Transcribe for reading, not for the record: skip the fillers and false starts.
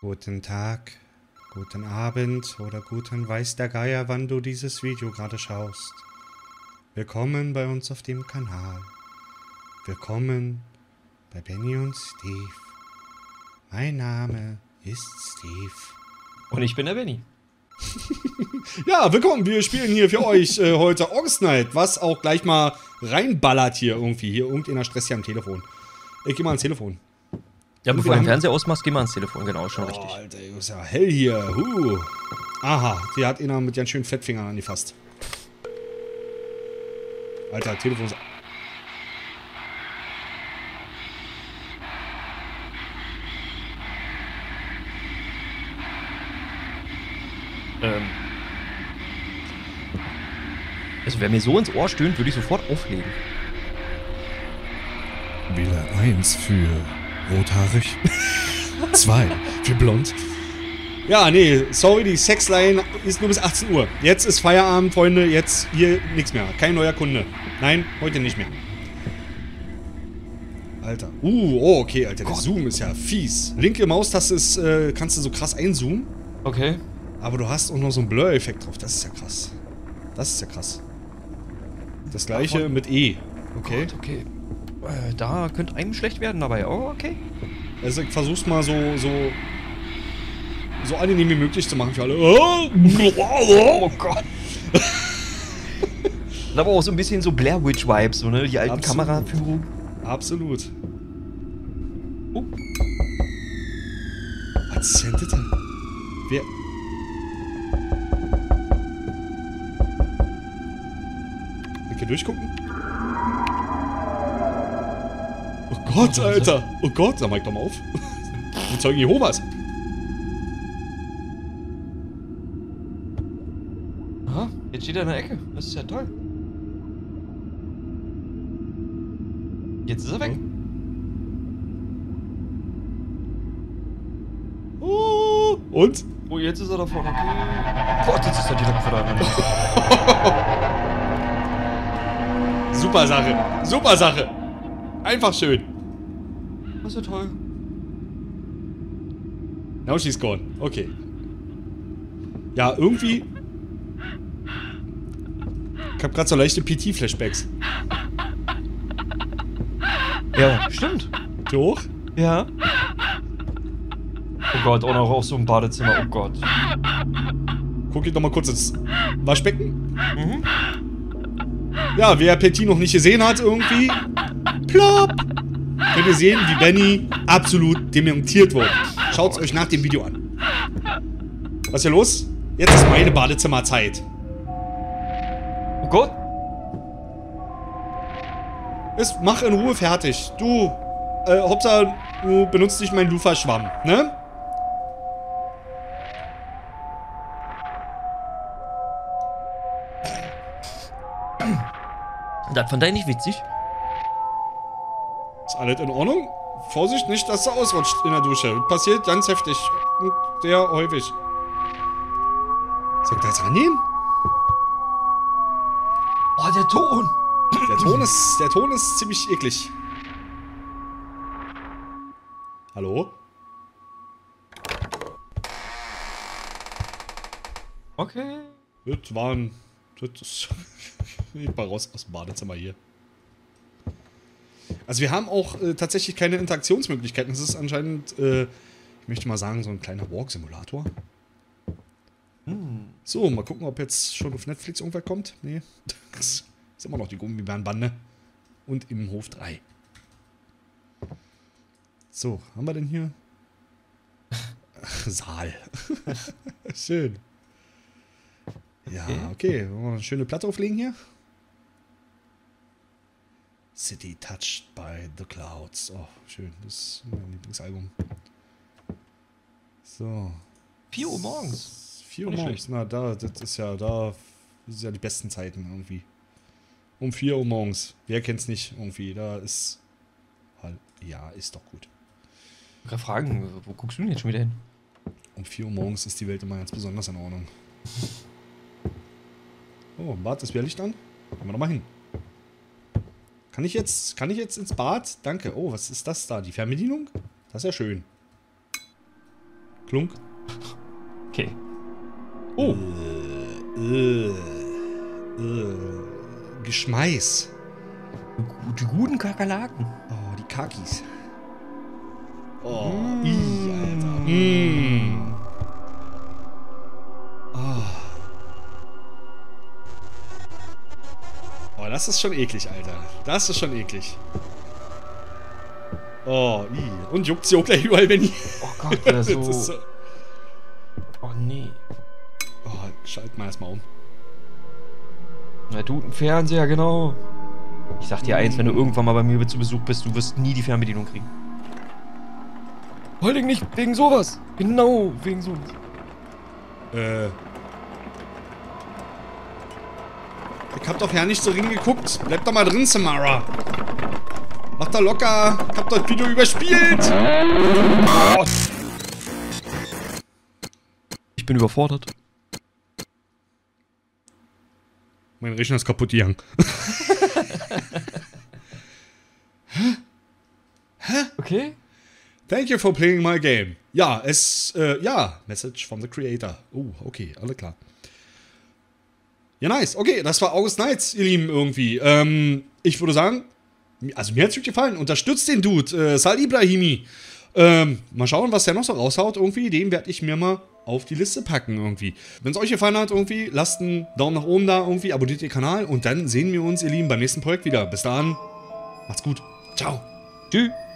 Guten Tag, guten Abend oder guten weiß der Geier, wann du dieses Video gerade schaust. Willkommen bei uns auf dem Kanal. Willkommen bei Benny und Steve. Mein Name ist Steve. Und ich bin der Benny. Ja, willkommen. Wir spielen hier für euch heute August Night, was auch gleich mal reinballert hier irgendwie. Hier irgendeiner Stress hier am Telefon. Ich geh mal ans Telefon. Ja, bevor du den Fernseher ausmachst, geh mal ans Telefon. Genau, schon richtig. Alter, ist ja hell hier. Aha, die hat einer mit ganz schönen Fettfingern angefasst. Alter, Telefon ist... Also, wer mir so ins Ohr stöhnt, würde ich sofort auflegen. Wähle 1 für rothaarig. 2 für blond. Ja, nee, sorry, die Sexline ist nur bis 18 Uhr. Jetzt ist Feierabend, Freunde. Jetzt hier nichts mehr. Kein neuer Kunde. Nein, heute nicht mehr. Alter. Oh, okay, Alter. Der Zoom ist ja fies. Linke Maustaste ist, kannst du so krass einzoomen. Okay. Aber du hast auch noch so einen Blur-Effekt drauf. Das ist ja krass. Das ist ja krass. Das gleiche mit E. Okay. Gott, okay. Da könnte einem schlecht werden dabei. Oh, okay. Also ich versuch's mal so angenehm wie möglich zu machen für alle. Oh Gott. Aber auch so ein bisschen so Blair Witch Vibes, so, ne? Die alten Kameraführung. Absolut. Oh. Was ist denn das denn? Wer... Ich kann durchgucken? Oh Gott, Alter! Oh Gott, sag mal doch mal auf. Die Zeugen Jehovas. Aha, jetzt steht er in der Ecke. Das ist ja toll. Jetzt ist er weg. Oh, und? Oh, jetzt ist er da vorne. Okay. Gott, jetzt ist er direkt vor der Super Sache. Super Sache. Einfach schön. Das ist ja toll. Now she's gone. Okay. Ja, irgendwie... Ich hab grad so leichte PT-Flashbacks. Ja, stimmt. Hoch? Ja. Oh Gott, auch noch aus so einem Badezimmer. Oh Gott. Guck ich noch mal kurz ins Waschbecken. Mhm. Ja, wer PT noch nicht gesehen hat, irgendwie... Plopp! Könnt ihr sehen, wie Benny absolut demontiert wurde. Schaut's euch nach dem Video an. Was ist hier los? Jetzt ist meine Badezimmerzeit. Oh Gott. Mach in Ruhe fertig. Du, Hauptsache, du benutzt nicht meinen Lufa-Schwamm, ne? Das fand ich nicht witzig. Ist alles in Ordnung? Vorsicht, nicht, dass du ausrutscht in der Dusche. Passiert ganz heftig. Und sehr häufig. Soll ich da jetzt rangehen? Oh, der Ton. Der Ton ist ziemlich eklig. Hallo? Okay. Das waren... Das ist... Ich mal raus aus dem Badezimmer hier. Also wir haben auch tatsächlich keine Interaktionsmöglichkeiten. Das ist anscheinend, ich möchte mal sagen, so ein kleiner Walk-Simulator. So, mal gucken, ob jetzt schon auf Netflix irgendwas kommt. Nee, das ist immer noch die Gummibärenbande. Und im Hof 3. So, haben wir denn hier? Saal. Schön. Ja, okay. Wollen wir eine schöne Platte auflegen hier? City Touched by the Clouds. Oh, schön. Das ist mein Lieblingsalbum. So. 4 Uhr morgens. 4 Uhr morgens. Na, das ist ja die besten Zeiten irgendwie. Um 4 Uhr morgens. Wer kennt's nicht irgendwie? Da ist halt, ja, ist doch gut. Ich kann fragen, wo guckst du denn jetzt schon wieder hin? Um 4 Uhr morgens ist die Welt immer ganz besonders in Ordnung. Oh, im Bad ist wieder Licht an. Gehen wir doch mal hin. Kann ich jetzt ins Bad? Danke. Oh, was ist das da? Die Fernbedienung? Das ist ja schön. Klunk. Okay. Oh. Geschmeiß. Die guten Kakerlaken. Oh, die Kakis. Oh, Alter. Oh, das ist schon eklig, Alter. Das ist schon eklig. Oh, und juckt sie auch gleich überall, wenn ich... Oh Gott, der Das ist so... Oh nee. Oh, schalt mal erstmal um. Na, du, ein Fernseher, genau. Ich sag dir eins, wenn du irgendwann mal bei mir zu Besuch bist, du wirst nie die Fernbedienung kriegen. Vor allem nicht wegen sowas. Genau, wegen sowas. Ich hab doch ja nicht so hingeguckt. Bleib doch mal drin, Samara. Mach doch locker. Ich hab doch das Video überspielt. Oh. Ich bin überfordert. Mein Rechner ist kaputt gegangen. Okay. Thank you for playing my game. Ja, Message from the creator. Okay, alle klar. Ja, nice. Okay, das war August Nights, ihr Lieben, irgendwie. Ich würde sagen, also mir hat's gut gefallen. Unterstützt den Dude, Sal Ibrahimi. Mal schauen, was der noch so raushaut, irgendwie. Den werde ich mir mal auf die Liste packen, irgendwie. Wenn es euch gefallen hat, irgendwie, lasst einen Daumen nach oben da, irgendwie. Abonniert den Kanal und dann sehen wir uns, ihr Lieben, beim nächsten Projekt wieder. Bis dann. Macht's gut. Ciao. Tschüss.